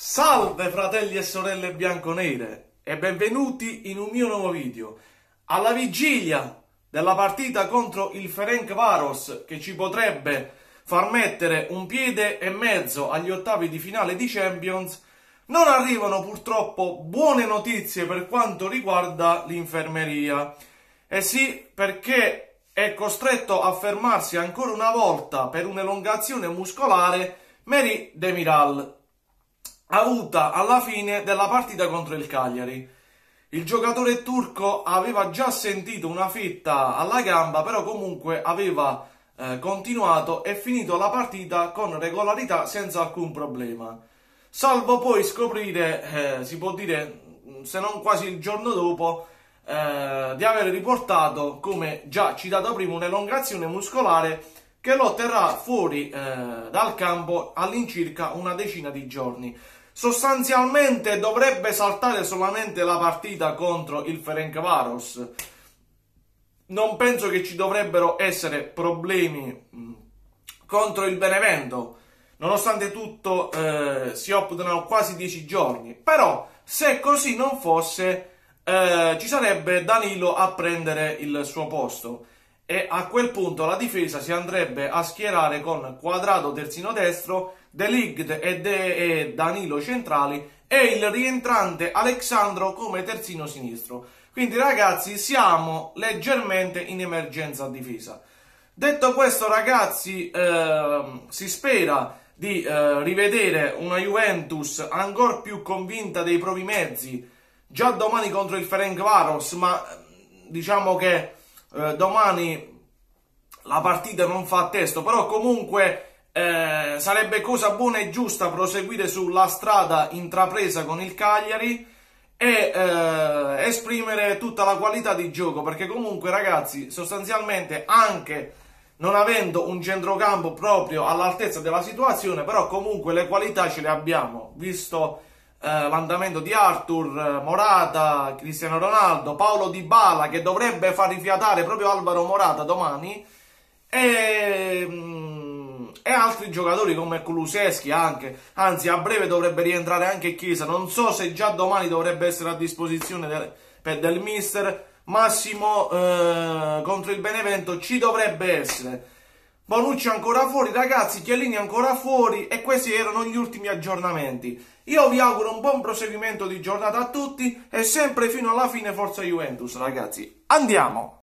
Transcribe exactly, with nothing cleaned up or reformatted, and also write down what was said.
Salve fratelli e sorelle bianconere e benvenuti in un mio nuovo video. Alla vigilia della partita contro il Ferencváros, che ci potrebbe far mettere un piede e mezzo agli ottavi di finale di Champions, non arrivano purtroppo buone notizie per quanto riguarda l'infermeria. E sì, perché è costretto a fermarsi ancora una volta per un'elongazione muscolare Merih Demiral, avuta alla fine della partita contro il Cagliari. Il giocatore turco aveva già sentito una fitta alla gamba, però comunque aveva eh, continuato e finito la partita con regolarità senza alcun problema. Salvo poi scoprire, eh, si può dire, se non quasi il giorno dopo, eh, di aver riportato, come già citato prima, un'elongazione muscolare che lo terrà fuori eh, dal campo all'incirca una decina di giorni. Sostanzialmente dovrebbe saltare solamente la partita contro il Ferencváros. Non penso che ci dovrebbero essere problemi mh, contro il Benevento, nonostante tutto eh, si occupano quasi dieci giorni. Però se così non fosse, eh, ci sarebbe Danilo a prendere il suo posto e a quel punto la difesa si andrebbe a schierare con Quadrado terzino destro, De Ligt e, De e Danilo centrali e il rientrante Alexandro come terzino sinistro. Quindi ragazzi, siamo leggermente in emergenza difesa. Detto questo ragazzi, eh, si spera di eh, rivedere una Juventus ancora più convinta dei propri mezzi già domani contro il Ferencváros, ma diciamo che eh, domani la partita non fa testo, però comunque eh, sarebbe cosa buona e giusta proseguire sulla strada intrapresa con il Cagliari e eh, esprimere tutta la qualità di gioco, perché comunque ragazzi, sostanzialmente, anche non avendo un centrocampo proprio all'altezza della situazione, però comunque le qualità ce le abbiamo, visto eh, l'andamento di Arthur, Morata, Cristiano Ronaldo, Paulo Dybala, che dovrebbe far rifiatare proprio Alvaro Morata domani, e, e altri giocatori come Kulusevski anche, anzi a breve dovrebbe rientrare anche Chiesa. Non so se già domani dovrebbe essere a disposizione del, per del mister. Massimo eh, contro il Benevento ci dovrebbe essere. Bonucci ancora fuori ragazzi, Chiellini ancora fuori, e questi erano gli ultimi aggiornamenti. Io vi auguro un buon proseguimento di giornata a tutti e sempre fino alla fine forza Juventus ragazzi. Andiamo!